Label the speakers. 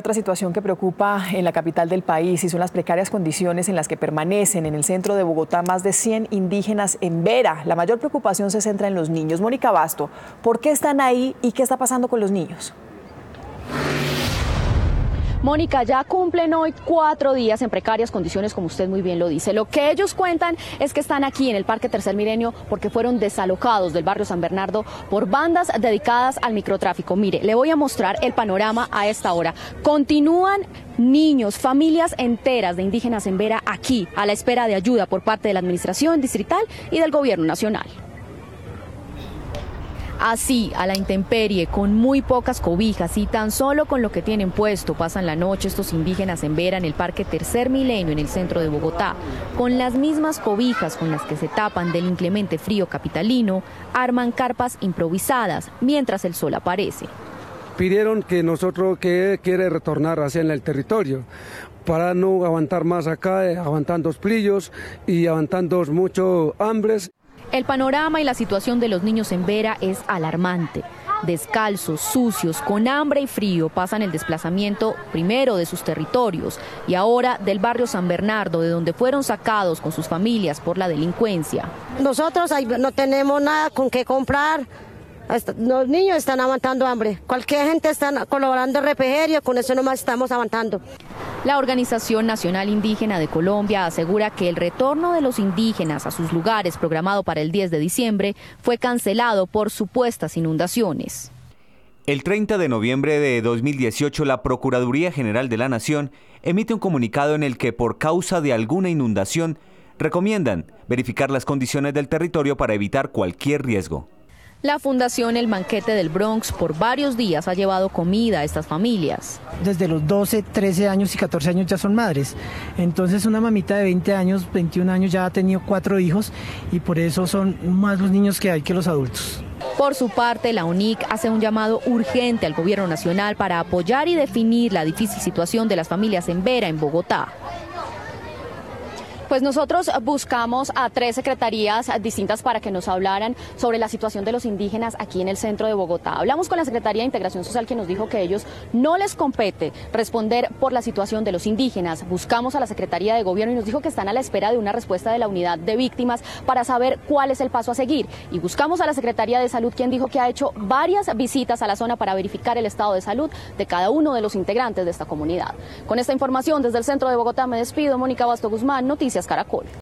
Speaker 1: Otra situación que preocupa en la capital del país y son las precarias condiciones en las que permanecen en el centro de Bogotá más de 100 indígenas en Vera. La mayor preocupación se centra en los niños. Mónica Basto, ¿por qué están ahí y qué está pasando con los niños?
Speaker 2: Mónica, ya cumplen hoy 4 días en precarias condiciones, como usted muy bien lo dice. Lo que ellos cuentan es que están aquí en el Parque Tercer Milenio porque fueron desalojados del barrio San Bernardo por bandas dedicadas al microtráfico. Mire, le voy a mostrar el panorama a esta hora. Continúan niños, familias enteras de indígenas en Vera aquí, a la espera de ayuda por parte de la administración distrital y del gobierno nacional. Así, a la intemperie, con muy pocas cobijas y tan solo con lo que tienen puesto, pasan la noche estos indígenas en Vera, en el Parque Tercer Milenio, en el centro de Bogotá. Con las mismas cobijas con las que se tapan del inclemente frío capitalino, arman carpas improvisadas mientras el sol aparece.
Speaker 3: Pidieron que nosotros que quiere retornar hacia el territorio para no aguantar más acá, aguantando plillos y aguantando mucho hambres.
Speaker 2: El panorama y la situación de los niños en Vera es alarmante. Descalzos, sucios, con hambre y frío, pasan el desplazamiento primero de sus territorios y ahora del barrio San Bernardo, de donde fueron sacados con sus familias por la delincuencia.
Speaker 4: Nosotros no tenemos nada con qué comprar. Los niños están aguantando hambre. Cualquier gente está colaborando en refrigerio, con eso nomás estamos aguantando.
Speaker 2: La Organización Nacional Indígena de Colombia asegura que el retorno de los indígenas a sus lugares programado para el 10 de diciembre fue cancelado por supuestas inundaciones.
Speaker 5: El 30 de noviembre de 2018, la Procuraduría General de la Nación emite un comunicado en el que, por causa de alguna inundación, recomiendan verificar las condiciones del territorio para evitar cualquier riesgo.
Speaker 2: La Fundación El Banquete del Bronx por varios días ha llevado comida a estas familias.
Speaker 6: Desde los 12, 13 años y 14 años ya son madres. Entonces una mamita de 20 años, 21 años ya ha tenido 4 hijos y por eso son más los niños que hay que los adultos.
Speaker 2: Por su parte, la UNIC hace un llamado urgente al gobierno nacional para apoyar y definir la difícil situación de las familias en Vera, en Bogotá. Pues nosotros buscamos a 3 secretarías distintas para que nos hablaran sobre la situación de los indígenas aquí en el centro de Bogotá. Hablamos con la Secretaría de Integración Social, que nos dijo que a ellos no les compete responder por la situación de los indígenas. Buscamos a la Secretaría de Gobierno y nos dijo que están a la espera de una respuesta de la Unidad de Víctimas para saber cuál es el paso a seguir. Y buscamos a la Secretaría de Salud, quien dijo que ha hecho varias visitas a la zona para verificar el estado de salud de cada uno de los integrantes de esta comunidad. Con esta información desde el centro de Bogotá me despido. Mónica Basto Guzmán, Noticias Caracol.